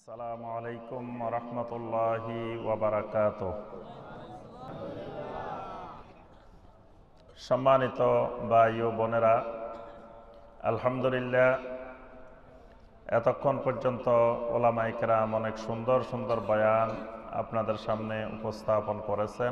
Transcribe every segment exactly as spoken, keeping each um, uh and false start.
আসসালামু আলাইকুম ওয়া রাহমাতুল্লাহি ওয়া বারাকাতুহু। সম্মানিত ভাই ও বোনেরা, আলহামদুলিল্লাহ এতক্ষণ পর্যন্ত ওলামায়ে কেরাম অনেক সুন্দর সুন্দর বয়ান আপনাদের সামনে উপস্থাপন করেছেন।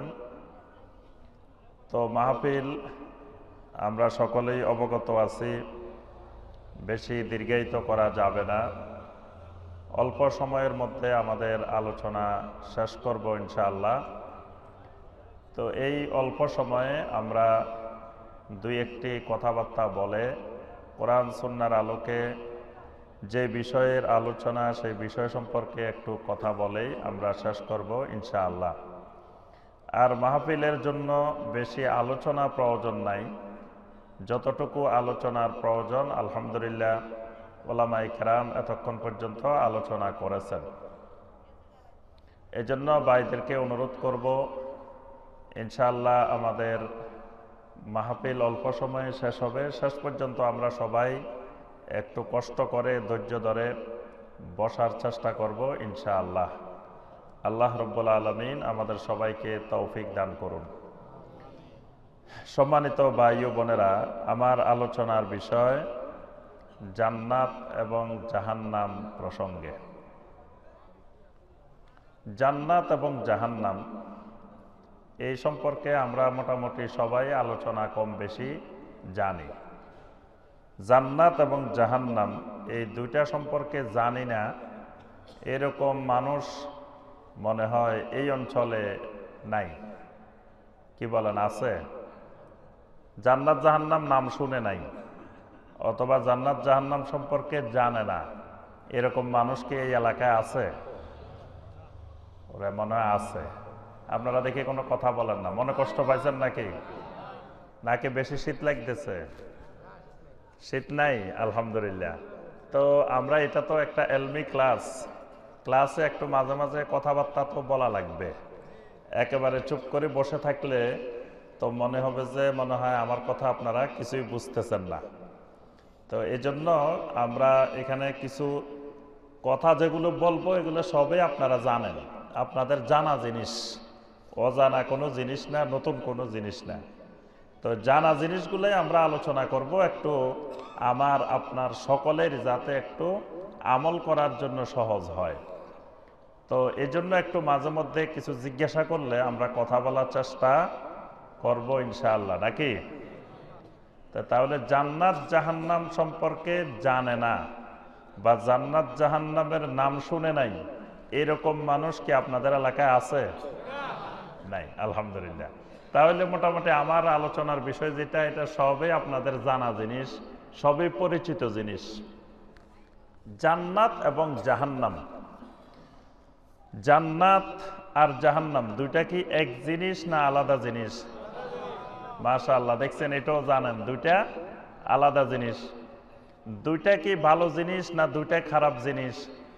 তো মাহফিল আমরা সকলেই অবগত আছি, বেশি দীর্ঘায়িত করা যাবে না। অল্প সময়ের মধ্যে আমাদের আলোচনা শেষ করব ইনশাআল্লাহ। তো এই অল্প সময়ে আমরা দুই একটি কথাবার্তা বলে কোরআন সুন্নাহর আলোকে যে বিষয়ের আলোচনা সেই বিষয় সম্পর্কে একটু কথা বলেই আমরা শেষ করব ইনশাআল্লাহ। আর মাহফিলের জন্য বেশি আলোচনা প্রয়োজন নাই, যতটুকু আলোচনার প্রয়োজন আলহামদুলিল্লাহ ওলামায়ে কেরাম এতক্ষণ পর্যন্ত আলোচনা করেছেন। এজন্য ভাইদেরকে অনুরোধ করব, ইনশাআল্লাহ আমাদের মাহফিল অল্প সময়ে শেষ হবে, শেষ পর্যন্ত আমরা সবাই একটু কষ্ট করে ধৈর্য ধরে বসার চেষ্টা করব ইনশাআল্লাহ। আল্লাহ রাব্বুল আলামিন আমাদের সবাইকে তৌফিক দান করুন। সম্মানিত ভাই ও বোনেরা, আমার আলোচনার বিষয় জান্নাত এবং জাহান্নাম প্রসঙ্গে। জান্নাত এবং জাহান্নাম এই সম্পর্কে আমরা মোটামুটি সবাই আলোচনা কম বেশি জানি। জান্নাত এবং জাহান্নাম এই দুইটা সম্পর্কে জানি না এরকম মানুষ মনে হয় এই অঞ্চলে নাই। কি বলেন, আছে? জান্নাত জাহান্নাম নাম শুনে নাই অথবা জান্নাত জাহান্নাম সম্পর্কে জানে না, এরকম মানুষ কি এই এলাকায় আছে? ওরা মনে হয় আছে। আপনারা দেখে কোনো কথা বলেন না, মনে কষ্ট পাইছেন নাকি? নাকি বেশি শীত লাগতেছে? শীত নাই? আলহামদুলিল্লাহ। তো আমরা এটা তো একটা এলমি ক্লাস, ক্লাসে একটু মাঝে মাঝে কথাবার্তা তো বলা লাগবে। একেবারে চুপ করে বসে থাকলে তো মনে হবে যে মনে হয় আমার কথা আপনারা কিছুই বুঝতেছেন না। তো এই জন্য আমরা এখানে কিছু কথা যেগুলো বলবো এগুলো সবই আপনারা জানেন, আপনাদের জানা জিনিস, অজানা কোনো জিনিস না, নতুন কোনো জিনিস না। তো জানা জিনিসগুলোই আমরা আলোচনা করব, একটু আমার আপনার সকলের যাতে একটু আমল করার জন্য সহজ হয়। তো এই জন্য একটু মাঝে মধ্যে কিছু জিজ্ঞাসা করলে আমরা কথা বলার চেষ্টা করব ইনশাআল্লাহ, নাকি? তাহলে জান্নাত জাহান্নাম সম্পর্কে জানে না বা জান্নাত জাহান্নামের নাম শুনে নাই এরকম মানুষ কি আপনাদের এলাকায় আছে? নাই, আলহামদুলিল্লাহ। তাহলে মোটামুটি আমার আলোচনার বিষয় যেটা, এটা সবই আপনাদের জানা জিনিস, সবই পরিচিত জিনিস। জান্নাত এবং জাহান্নাম, জান্নাত আর জাহান্নাম দুইটা কি এক জিনিস না আলাদা জিনিস? মাশাআল্লাহ, দেখছেন, এটাও জানেন দুইটা আলাদা জিনিস। দুইটা কি ভালো জিনিস না দুইটা খারাপ জিনিস?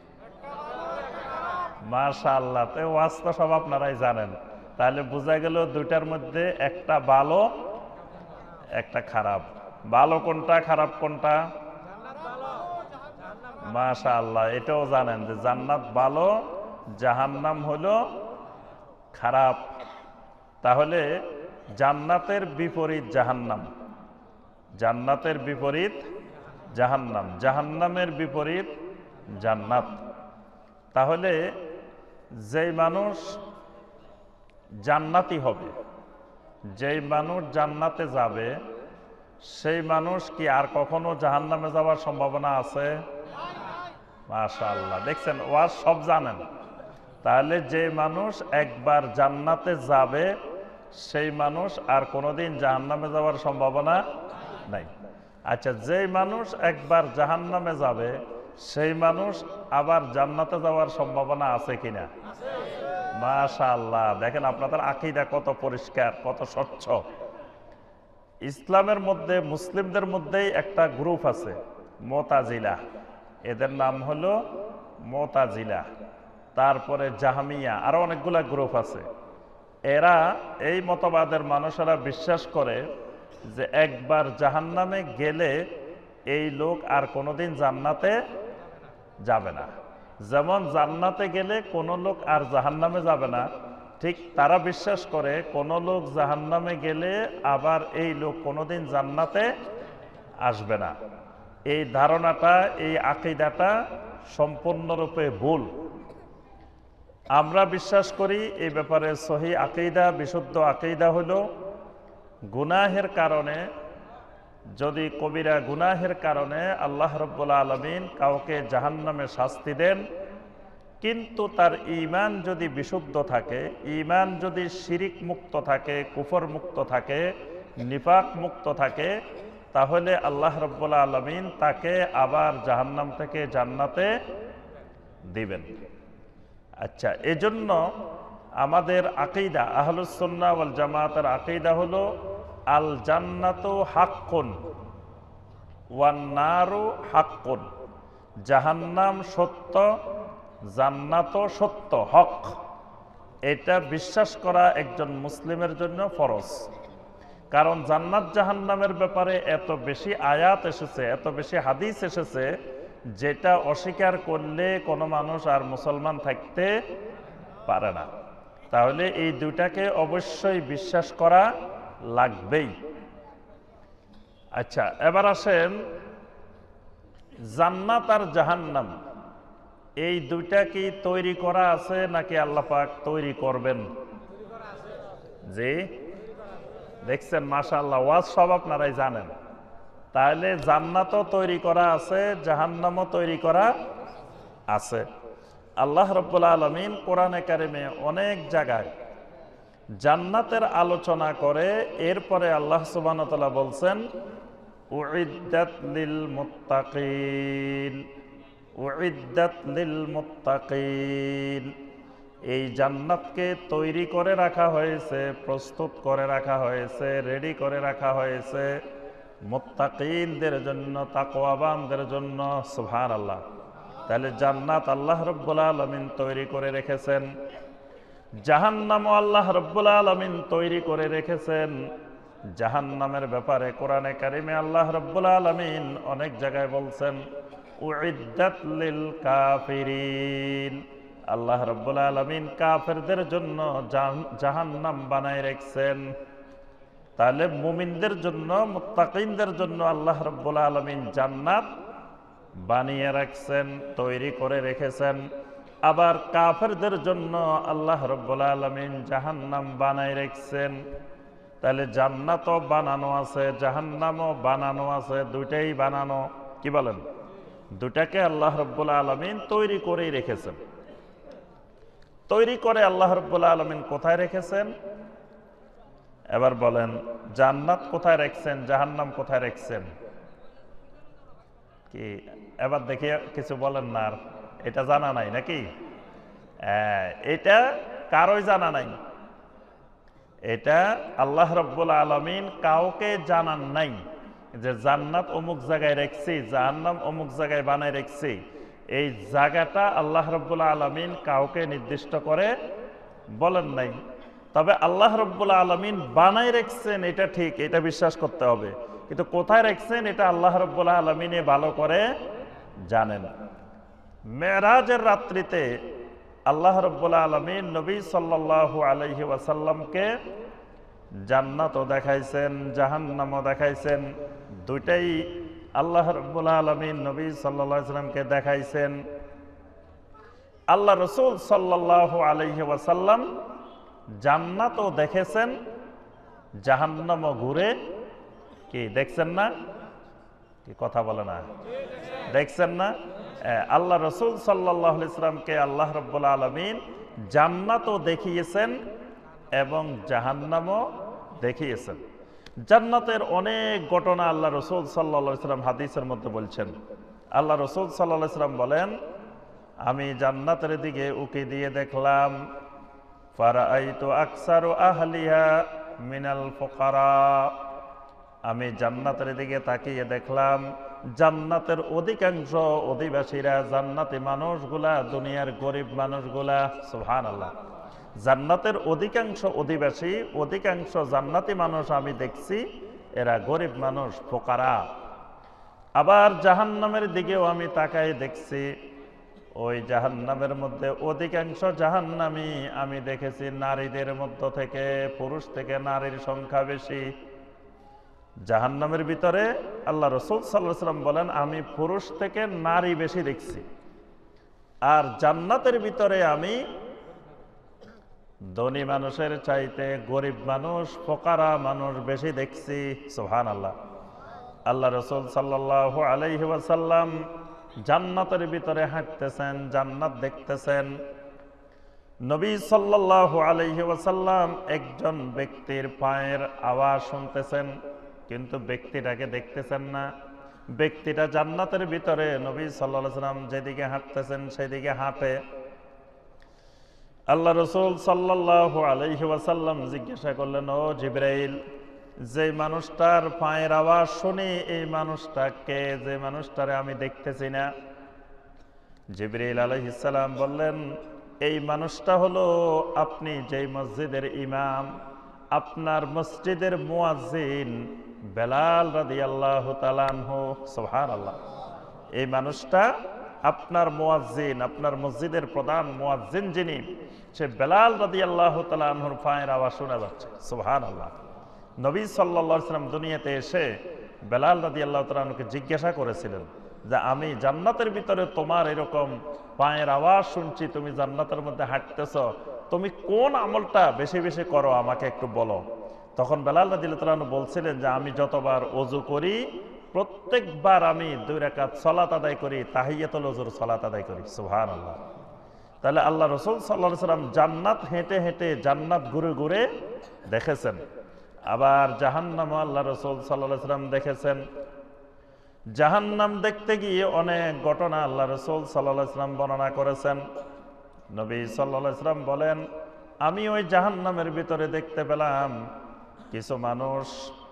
মাশাআল্লাহ, তো ওয়াজ তো সব আপনারাই জানেন। তাহলে বোঝা গেল দুইটার মধ্যে একটা ভালো একটা খারাপ। ভালো কোনটা, খারাপ কোনটা? মাশাআল্লাহ, এটাও জানেন যে জান্নাত ভালো, জাহান্নাম হলো খারাপ। তাহলে জান্নাতের বিপরীত জাহান্নাম, জান্নাতের বিপরীত জাহান্নাম, জাহান্নামের বিপরীত জান্নাত। তাহলে যেই মানুষ জান্নাতি হবে, যেই মানুষ জান্নাতে যাবে, সেই মানুষ কি আর কখনো জাহান্নামে যাওয়ার সম্ভাবনা আছে? মাশাআল্লাহ, দেখছেন ওয়াজ সব জানেন। তাহলে যে মানুষ একবার জান্নাতে যাবে সেই মানুষ আর কোনোদিন জাহান্নামে যাওয়ার সম্ভাবনা নাই। আচ্ছা, যেই মানুষ একবার জাহান্নামে যাবে সেই মানুষ আবার জান্নাতে যাওয়ার সম্ভাবনা আছে কিনা? মাশাআল্লাহ, দেখেন আপনাদের আকীদা কত পরিষ্কার, কত স্বচ্ছ। ইসলামের মধ্যে মুসলিমদের মধ্যেই একটা গ্রুপ আছে মুতাজিলা, এদের নাম হলো মুতাজিলা। তারপরে জাহমিয়া, আরো অনেকগুলা গ্রুপ আছে। এরা এই মতবাদের মানুষেরা বিশ্বাস করে যে একবার জাহান্নামে গেলে এই লোক আর কোনোদিন জান্নাতে যাবে না। যেমন জান্নাতে গেলে কোনো লোক আর জাহান্নামে যাবে না, ঠিক তারা বিশ্বাস করে কোনো লোক জাহান্নামে গেলে আবার এই লোক কোনোদিন জান্নাতে আসবে না। এই ধারণাটা, এই আকীদাটা সম্পূর্ণরূপে ভুল। আমরা বিশ্বাস করি এই ব্যাপারে সহি আকীদা, বিশুদ্ধ আকীদা হলো গুনাহের কারণে, যদি কবিরা গুনাহের কারণে আল্লাহ রাব্বুল আলামিন কাউকে জাহান্নামে শাস্তি দেন, কিন্তু তার ঈমান যদি বিশুদ্ধ থাকে, ঈমান যদি শিরিক মুক্ত থাকে, কুফর মুক্ত থাকে, নিফাক মুক্ত থাকে, তাহলে আল্লাহ রাব্বুল আলামিন তাকে আবার জাহান্নাম থেকে জান্নাতে দিবেন। আচ্ছা, এজন্য আমাদের আকীদা, আহলুস সুন্নাহ ওয়াল জামাতের আকীদা হলো আল জান্নাতু হাক্কুন ওয়ান নারু হাক্কুন, জাহান্নাম সত্য, জান্নাতও সত্য, হক। এটা বিশ্বাস করা একজন মুসলিমের জন্য ফরজ। কারণ জান্নাত জাহান্নামের ব্যাপারে এত বেশি আয়াত এসেছে, এত বেশি হাদিস এসেছে, যেটা অস্বীকার করলে কোনো মানুষ আর মুসলমান থাকতে পারে না। তাহলে এই দুটাকে অবশ্যই বিশ্বাস করা লাগবেই। আচ্ছা, এবার আসেন জান্নাত আর জাহান্নাম, এই দুইটা কি তৈরি করা আছে নাকি আল্লাহ পাক তৈরি করবেন? জি, দেখছেন, মাশাআল্লাহ, ওয়াজ সব আপনারাই জানেন। তাহলে জান্নাতও তৈরি করা আছে, জাহান্নামও তৈরি করা আছে। আল্লাহ রাব্বুল আলামিন কোরআনে কারিমে অনেক জায়গায় জান্নাতের আলোচনা করে, এরপরে আল্লাহ সুবহানাহু ওয়া তাআলা বলছেন উইদ্দাত লিল মুত্তাকিন, উইদ্দাত লিল মুত্তাকিন। এই জান্নাতকে তৈরি করে রাখা হয়েছে, প্রস্তুত করে রাখা হয়েছে, রেডি করে রাখা হয়েছে মুত্তাকিনদের জন্য, তাকওয়াবানদের জন্য। সুবহানাল্লাহ। তাহলে জান্নাত আল্লাহ রাব্বুল আলামিন তৈরি করে রেখেছেন, জাহান্নামও আল্লাহ রাব্বুল আলামিন তৈরি করে রেখেছেন। জাহান্নামের ব্যাপারে কোরআনে কারিমে আল্লাহ রাব্বুল আলামিন অনেক জায়গায় বলছেন উইদ্দাত লিল কাফিরিন, আল্লাহ রাব্বুল আলামিন কাফেরদের জন্য জাহান্নাম বানায় রেখেছেন। তাহলে মুমিনদের জন্য, মুত্তাকিনদের জন্য আল্লাহ রাব্বুল আলামিন জান্নাত বানিয়ে রাখছেন, তৈরি করে রেখেছেন। আবার কাফেরদের জন্য আল্লাহ রাব্বুল আলামিন জাহান্নাম বানায় রেখেছেন। তাহলে জান্নাতও বানানো আছে, জাহান্নামও বানানো আছে, দুইটাই বানানো। কি বলেন? দুটাকে আল্লাহ রাব্বুল আলামিন তৈরি করেই রেখেছেন। তৈরি করে আল্লাহ রাব্বুল আলামিন কোথায় রেখেছেন? এবার বলেন, জান্নাত কোথায় রেখেছেন, জাহান্নাম কোথায় রেখেছেন? কি এবার দেখি কিছু বলেন না, আর এটা জানা নাই নাকি? এটা কারোই জানা নাই। এটা আল্লাহ রাব্বুল আলামিন কাউকে জানান নাই যে জান্নাত অমুক জায়গায় রেখেছি, জাহান্নাম অমুক জায়গায় বানায় রেখেছি। এই জায়গাটা আল্লাহ রাব্বুল আলামিন কাউকে নির্দিষ্ট করে বলেন নাই। তবে আল্লাহ রাব্বুল আলামিন বানায় রেখেছেন, এটা ঠিক, এটা বিশ্বাস করতে হবে। কিন্তু কোথায় রেখেছেন এটা আল্লাহ রাব্বুল আলামিন ভালো করে জানেন। মেরাজের রাত্রিতে আল্লাহ রাব্বুল আলামিন নবী সাল্লাল্লাহু আলাইহি ওয়াসাল্লামকে জান্নাতও দেখাইছেন, জাহান্নামও দেখাইছেন। দুইটাই আল্লাহ রাব্বুল আলামিন নবী সাল্লাল্লাহু আলাইহি ওয়াসাল্লামকে দেখাইছেন। আল্লাহ রাসূল সাল্লাল্লাহু আলাইহি ওয়াসাল্লাম জান্নাতও দেখেছেন, জাহান্নামও ঘুরে কি দেখছেন না? কি কথা বলে না? দেখছেন না? আল্লাহ রাসূল সাল্লাল্লাহু আলাইহি ওয়াসাল্লামকে আল্লাহ রাব্বুল আলামিন জান্নাতও দেখিয়েছেন এবং জাহান্নামও দেখিয়েছেন। জান্নাতের অনেক ঘটনা আল্লাহ রাসূল সাল্লাল্লাহু আলাইহি ওয়াসাল্লাম হাদিসের মধ্যে বলছেন। আল্লাহ রাসূল সাল্লাল্লাহু আলাইহি ওয়াসাল্লাম বলেন, আমি জান্নাতের দিকে উকি দিয়ে দেখলাম, ফারাআইতু আকসারু আহলিহা মিনাল ফুকারা। আমি জান্নাতের দিকে তাকিয়ে দেখলাম জান্নাতের অধিকাংশ অধিবাসীরা, জান্নাতি মানুষগুলা দুনিয়ার গরিব মানুষগুলা। সুবহানাল্লাহ। জান্নাতের অধিকাংশ অধিবাসী, অধিকাংশ জান্নাতি মানুষ আমি দেখছি এরা গরিব মানুষ, ফুকারা। আবার জাহান্নামের দিকেও আমি তাকাই দেখছি ওই জাহান্নামের মধ্যে অধিকাংশ জাহান্নামী আমি দেখেছি নারীদের মধ্য থেকে, পুরুষ থেকে নারীর সংখ্যা বেশি। জাহান্নামের ভিতরে আল্লাহ রাসূল সাল্লাল্লাহু আলাইহি ওয়াসাল্লাম বলেন আমি পুরুষ থেকে নারী বেশি দেখছি, আর জান্নাতের ভিতরে আমি ধনী মানুষের চাইতে গরিব মানুষ, ফোকারা মানুষ বেশি দেখছি। সুবহানাল্লাহ। আল্লাহ রাসূল সাল্লাল্লাহু আলাইহি ওয়াসাল্লাম জান্নাতের ভিতরে হাঁটতেছেন, জান্নাত দেখতেছেন। নবী সাল্লাল্লাহু আলাইহি ওয়াসাল্লাম একজন ব্যক্তির পায়ের আওয়াজ শুনতেছেন, কিন্তু ব্যক্তিটাকে দেখতেছেন না। ব্যক্তিটা জান্নাতের ভিতরে, নবী সাল্লাল্লাহু আলাইহি ওয়াসাল্লাম যেদিকে হাঁটতেছেন সেদিকে হাঁটে। আল্লাহ রাসূল সাল্লাল্লাহু আলাইহি ওয়াসাল্লাম জিজ্ঞাসা করলেন, ও জিবরাইল, যে মানুষটার পায়ের আওয়াজ শুনি এই মানুষটাকে, যে মানুষটারে আমি দেখতেছি না? জিবরাইল আলাইহিস সালাম বললেন, এই মানুষটা হলো আপনি যেই মসজিদের ইমাম, আপনার মসজিদের মুয়াজ্জিন বেলাল রাদিয়াল্লাহু তাআলা আনহু। সুবহানাল্লাহ। এই মানুষটা আপনার মুয়াজ্জিন, আপনার মসজিদের প্রধান মুয়াজ্জিন যিনি, সে বেলাল রাদিয়াল্লাহু তাআলা আনহুর পায়ের আওয়াজ শোনা যাচ্ছে। সুবহানাল্লাহ। নবী সাল্লাল্লাহু আলাইহি ওয়াসাল্লাম দুনিয়াতে এসে বেলাল রাদিয়াল্লাহু তাআলা আনহুকে জিজ্ঞাসা করেছিলেন যে আমি জান্নাতের ভিতরে তোমার এরকম পায়ের আওয়াজ শুনছি, তুমি জান্নাতের মধ্যে হাঁটতেছ, তুমি কোন আমলটা বেশি বেশি করো আমাকে একটু বলো। তখন বেলাল রাদিয়াল্লাহু তাআলা আনহু বলছিলেন যে আমি যতবার ওযু করি প্রত্যেকবার আমি দুই রাকাত সালাত আদায় করি, তাহিয়াতুল ওযুর সালাত আদায় করি। সুবহানাল্লাহ। তাহলে আল্লাহ রাসূল সাল্লাল্লাহু আলাইহি ওয়াসাল্লাম জান্নাত হেঁটে হেঁটে, জান্নাত ঘুরে ঘুরে দেখেছেন। আবার জাহান্নাম আল্লাহ রাসূল সাল্লাল্লাহু আলাইহি ওয়াসাল্লাম দেখেছেন। জাহান্নাম দেখতে গিয়ে অনেক ঘটনা আল্লাহ রাসূল সাল্লাল্লাহু আলাইহি ওয়াসাল্লাম বর্ণনা করেছেন। নবী সাল্লাল্লাহু আলাইহি ওয়াসাল্লাম বলেন, আমি ওই জাহান্নামের ভিতরে দেখতে পেলাম কিছু মানুষ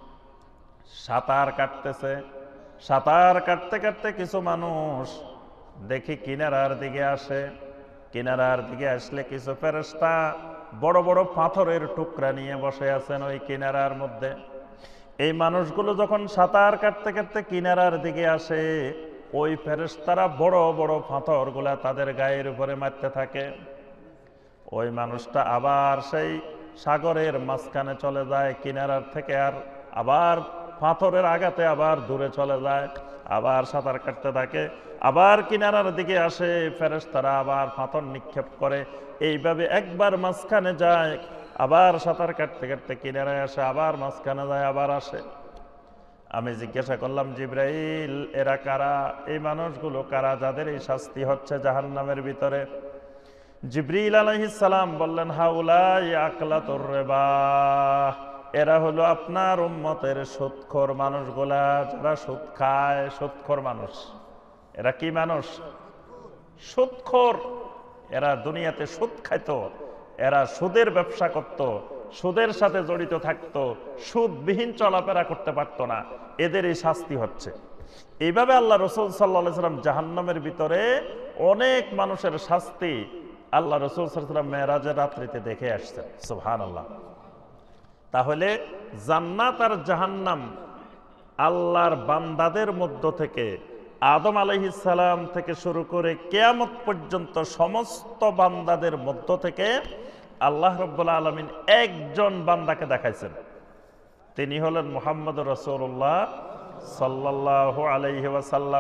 সাঁতার কাটতেছে। সাঁতার কাটতে কাটতে কিছু মানুষ দেখি কিনারার দিকে আসে। কিনারার দিকে আসলে কিছু ফেরেশতা বড় বড় পাথরের টুকরা নিয়ে বসে আছেন ওই কিনারার মধ্যে। এই মানুষগুলো যখন সাঁতার কাটতে কাটতে কিনারার দিকে আসে, ওই ফেরেশতারা বড় বড় পাথরগুলা তাদের গায়ের উপরে মারতে থাকে। ওই মানুষটা আবার সেই সাগরের মাঝখানে চলে যায় কিনারার থেকে, আর আবার পাথরের আঘাতে আবার দূরে চলে যায়, আবার সাঁতার কাটতে থাকে, আবার কিনারার দিকে আসে, ফেরেশতারা আবার পাথর নিক্ষেপ করে। এইভাবে একবার মাঝখানে যায়, আবার সাঁতার কাটতে কাটতে কিনারায় আসে, আবার মাঝখানে যায়, আবার আসে। আমি জিজ্ঞাসা করলাম, জিবরাইল, এরা কারা? এই মানুষগুলো কারা যাদের এই শাস্তি হচ্ছে জাহান্নামের ভিতরে? জিবরিল আলাইহিস সালাম বললেন, হাউলাই আকলাতুর রিবা, এরা হলো আপনার উম্মতের সুদখোর মানুষগুলা, যারা সুদ খায়, সুদখোর মানুষ। এরা কি মানুষ? সুদখোর। এরা দুনিয়াতে সুদ খাইতো, এরা সুদের ব্যবসা করত, সুদের সাথে জড়িত থাকতো, সুদবিহীন চলাফেরা করতে পারতো না। এদের এই শাস্তি হচ্ছে। এইভাবে আল্লাহ রাসূল সাল্লাল্লাহু আলাইহি ওয়াসাল্লাম জাহান্নামের ভিতরে অনেক মানুষের শাস্তি আল্লাহ রাসূল সাল্লাল্লাহু আলাইহি ওয়াসাল্লাম মেরাজের রাত্রিতে দেখে আসছেন। সুবহানাল্লাহ। তাহলে জান্নাত আর জাহান্নাম আল্লাহর বান্দাদের মধ্য থেকে আদম আলাইহিস সালাম থেকে শুরু করে কিয়ামত পর্যন্ত সমস্ত বান্দাদের মধ্য থেকে আল্লাহ রাব্বুল আলামিন একজন বান্দাকে দেখাইছেন। তিনি হলেন মুহাম্মদুর রাসূলুল্লাহ সাল্লাল্লাহু আলাইহি ওয়াসাল্লাম।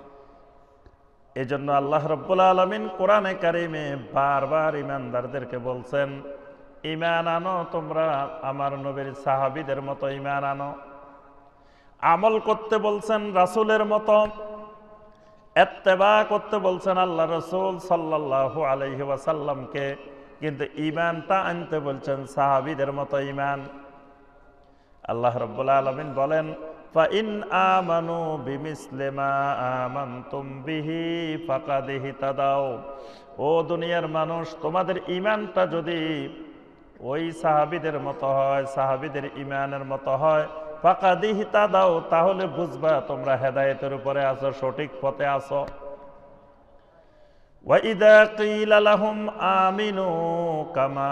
এজন্য আল্লাহ রাব্বুল আলামিন কোরআনে কারিমে বারবার ঈমানদারদেরকে বলছেন, ঈমান আনো, তোমরা আমার নবীর সাহাবীদের মতো ঈমান আনো। আমল করতে বলছেন রাসূলের মতো, ইত্তেবা করতে বলছেন আল্লাহ রাসূল সাল্লাল্লাহু আলাইহি ওয়াসাল্লামকে, কিন্তু ঈমানটা আনতে বলছেন সাহাবীদের মতো ঈমান। আল্লাহ রাব্বুল আলামিন বলেন, ফাইন আমানু বিমিসলি মা আমানতুম বিহি ফাকাদ ইহতাদাও। ও দুনিয়ার মানুষ, তোমাদের ঈমানটা যদি ওই সাহাবীদের মতো হয়, সাহাবীদের ঈমানের মতো হয়, ফাকাদ ইহতাদাও, তাহলে বুঝবা তোমরা হেদায়েতের উপরে আছো, সঠিক পথে আছো। ওয়া ইযা কিলা লাহুম আমিনু কামা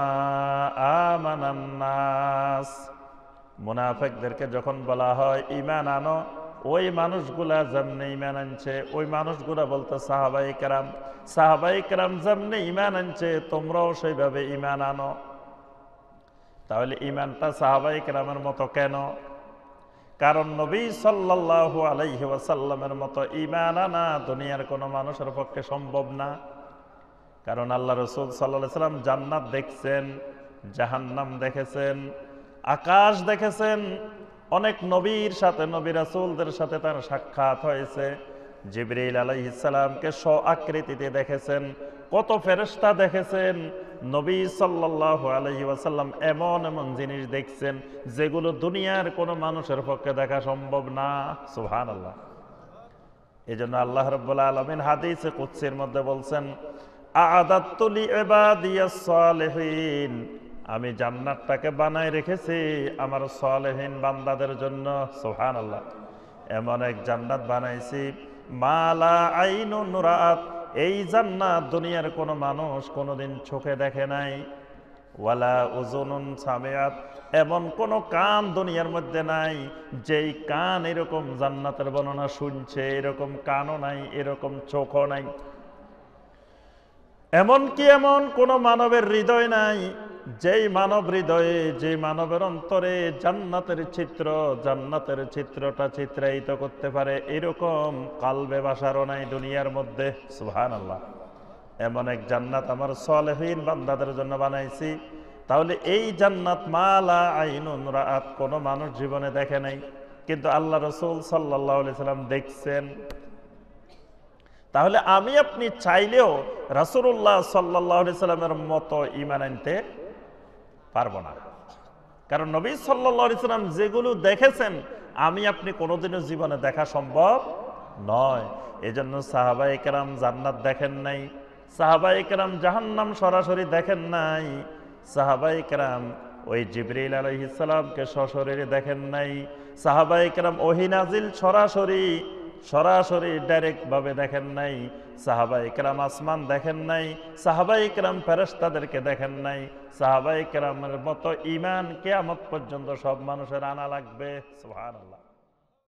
আমানান নাস, মুনাফিকদেরকে যখন বলা হয় ঈমান আনো, ওই মানুষগুলা যেমনি ঈমান আনছে, ওই মানুষগুলা বলতে সাহাবায়ে কেরাম, সাহাবায়ে কেরাম যেমনি ঈমান আনছে তোমরাও সেইভাবে ঈমান আনো। তাহলে ঈমানটা সাহাবায়ে কেরামের মতো কেন? কারণ নবী সাল্লাল্লাহু আলাইহি ওয়াসাল্লামের মতো ঈমান আনা দুনিয়ার কোনো মানুষের পক্ষে সম্ভব না। কারণ আল্লাহ রাসূল সাল্লাল্লাহু আলাইহি ওয়াসাল্লাম জান্নাত দেখছেন, জাহান্নাম দেখেছেন, আকাশ দেখেছেন, অনেক নবীর সাথে, নবী রাসূলদের সাথে তার সাক্ষাৎ হয়েছে। জিবরিল আলাইহিস সালামকে স্ব আকৃতিতে দেখেছেন, কত ফেরেশতা দেখেছেন। নবী সাল্লাল্লাহু আলাইহি ওয়াসাল্লাম এমন এমন জিনিস দেখছেন যেগুলো দুনিয়ার কোনো মানুষের পক্ষে দেখা সম্ভব না। সুবহানাল্লাহ। এজন্য আল্লাহ রাব্বুল আলামিন হাদিসে কুদসির মধ্যে বলছেন, আ'আদাতু লিইবাদিয়াস সালিহিন, আমি জান্নাতটাকে বানায় রেখেছি আমার সালেহীন বান্দাদের জন্য। সুবহানাল্লাহ। এমন এক জান্নাত বানাইছি মালা আইনুন রাআত, এই জান্নাত দুনিয়ার কোনো মানুষ কোনোদিন চোখে দেখে নাই। ওয়ালা উযুনুন সামিআত, এমন কোন কান দুনিয়ার মধ্যে নাই যেই কান এরকম জান্নাতের বর্ণনা শুনছে, এরকম কানও নাই, এরকম চোখও নাই। এমন কি এমন কোন মানবের হৃদয় নাই যেই মানব হৃদয়ে, যে মানবের অন্তরে জান্নাতের চিত্র, জান্নাতের চিত্রটা চিত্রায়িত করতে পারে এরকম কালবে বাসারও নাই দুনিয়ার মধ্যে। সুবহানাল্লাহ। এমন এক জান্নাত আমার সালেহীন বান্দাদের জন্য বানাইছি। তাহলে এই জান্নাত মালা আইনুন রাআত, কোন মানুষ জীবনে দেখে নাই, কিন্তু আল্লাহ রাসূল সাল্লাল্লাহু আলাইহি সাল্লাম দেখছেন। তাহলে আমি আপনি চাইলেও রাসূলুল্লাহ সাল্লাল্লাহু আলাইহি সাল্লামের মতো ঈমান আনতে পারবো না। কারণ নবী সাল্লাল্লাহু আলাইহি সাল্লাম যেগুলো দেখেছেন আমি আপনি কোনোদিনও জীবনে দেখা সম্ভব নয়। এজন্য সাহাবায়ে কেরাম জান্নাত দেখেন নাই, সাহাবায়ে কেরাম জাহান্নাম সরাসরি দেখেন নাই, সাহাবায়ে কেরাম ওই জিবরিল আলাইহিস সালামকে সশরীরে দেখেন নাই, সাহাবায়ে কেরাম ওহী নাজিল সরাসরি সরাসরি ডাইরেক্ট ভাবে দেখেন নাই, সাহাবায়ে কেরাম আসমান দেখেন নাই, সাহাবায়ে কেরাম ফেরেশতাদেরকে দেখেন নাই। সাহাবায়ে কেরামের মতো ঈমান কিয়ামত পর্যন্ত সব মানুষের আনা লাগবে। সুবহানাল্লাহ।